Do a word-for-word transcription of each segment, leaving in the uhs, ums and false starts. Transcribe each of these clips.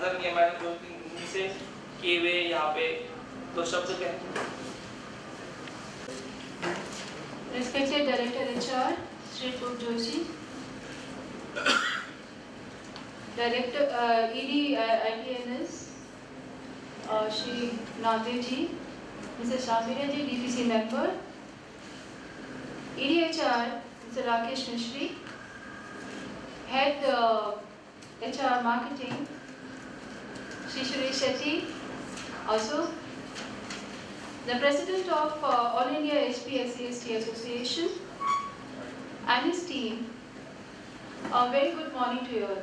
नजर नहीं है, मैंने दो तीन से किए हुए यहाँ पे दो शब्द कहें। Respected Director H R, Shri Purv Joshi, Director uh, E D uh, I T N S, uh, Shri Nadev ji, Mister Shamira ji, D P C member, E D H R, Mister Rakesh Mishri, Head uh, H R Marketing, Shri Suresh Shetty, also the President of uh, All India H P S C S T Association and his team. A very good morning to you all.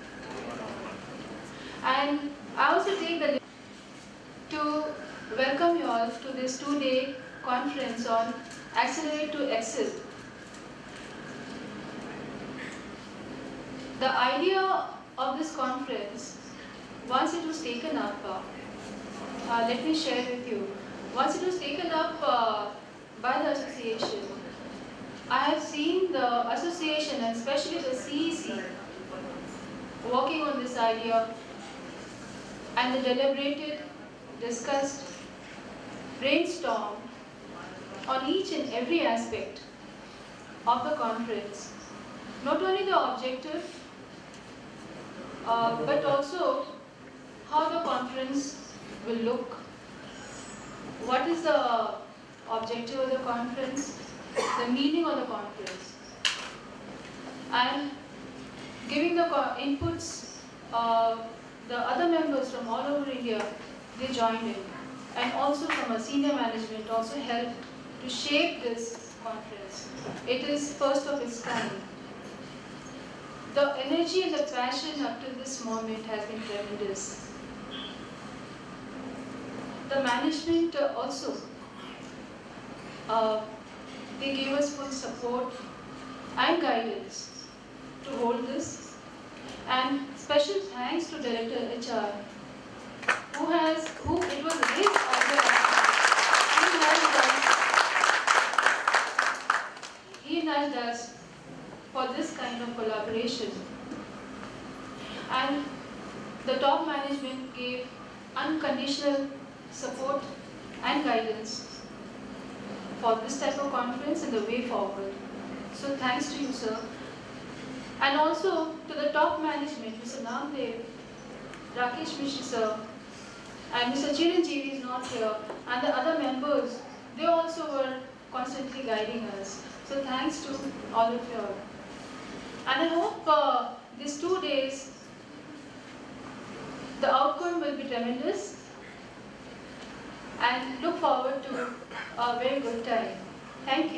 And I also take the to welcome you all to this two-day conference on Accelerate to Excel. The idea of this conference, once it was taken up, uh, uh, let me share with you. Once it was taken up uh, by the association, I have seen the association and especially the C E C working on this idea, and they deliberated, discussed, brainstormed on each and every aspect of the conference. Not only the objective, uh, but also how the conference will look. What is the objective of the conference, the meaning of the conference, and giving the inputs. Uh, the other members from all over India, they joined in, and also from a senior management also helped to shape this conference. It is first of its kind. The energy and the passion up to this moment has been tremendous. The management uh, also, uh, they gave us full support and guidance to hold this. And special thanks to Director H R, who has, who it was his idea. He nudged us, he nudged us for this kind of collaboration. And the top management gave unconditional support and guidance for this type of conference and the way forward. So thanks to you, sir. And also to the top management, Mister Namdev, Rakesh Mishri sir, and Mister Chiranjeevi is not here, and the other members, they also were constantly guiding us. So thanks to all of you all. And I hope uh, these two days, the outcome will be tremendous, and look forward to a very good time. Thank you.